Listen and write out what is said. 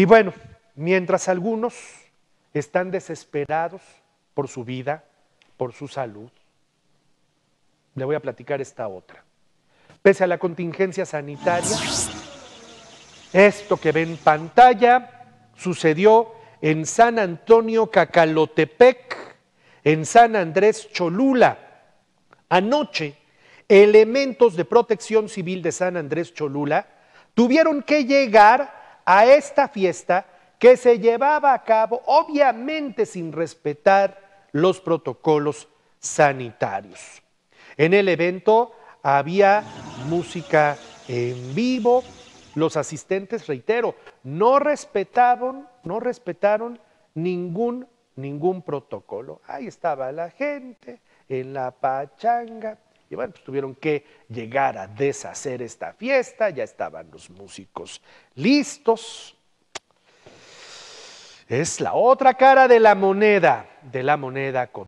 Y bueno, mientras algunos están desesperados por su vida, por su salud, le voy a platicar esta otra. Pese a la contingencia sanitaria, esto que ve en pantalla sucedió en San Antonio Cacalotepec, en San Andrés Cholula. Anoche, elementos de Protección Civil de San Andrés Cholula tuvieron que llegar a esta fiesta que se llevaba a cabo, obviamente sin respetar los protocolos sanitarios. En el evento había música en vivo. Los asistentes, reitero, no respetaron ningún protocolo. Ahí estaba la gente en la pachanga y bueno, pues tuvieron que llegar a deshacer esta fiesta. Ya estaban los músicos listos. Es la otra cara de la moneda